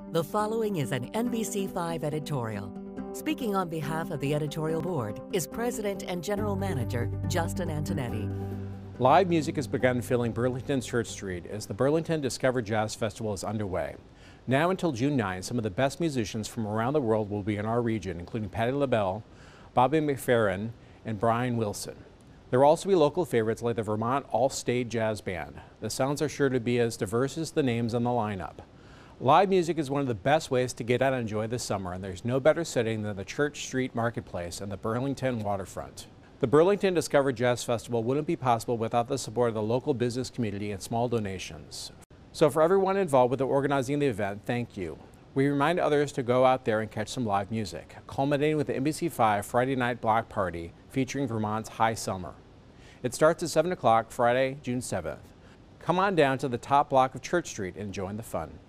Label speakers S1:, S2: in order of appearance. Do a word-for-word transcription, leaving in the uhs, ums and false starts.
S1: The following is an N B C five editorial. Speaking on behalf of the editorial board is President and General Manager Justin Antonetti.
S2: Live music has begun filling Burlington's Church Street as the Burlington Discover Jazz Festival is underway. Now until June ninth, some of the best musicians from around the world will be in our region, including Patti LaBelle, Bobby McFerrin, and Brian Wilson. There will also be local favorites like the Vermont All-State Jazz Band. The sounds are sure to be as diverse as the names on the lineup. Live music is one of the best ways to get out and enjoy this summer, and there's no better setting than the Church Street Marketplace and the Burlington waterfront. The Burlington Discover Jazz Festival wouldn't be possible without the support of the local business community and small donations. So for everyone involved with organizing the event, thank you. We remind others to go out there and catch some live music, culminating with the N B C five Friday Night Block Party featuring Vermont's High Summer. It starts at seven o'clock Friday, June seventh. Come on down to the top block of Church Street and join the fun.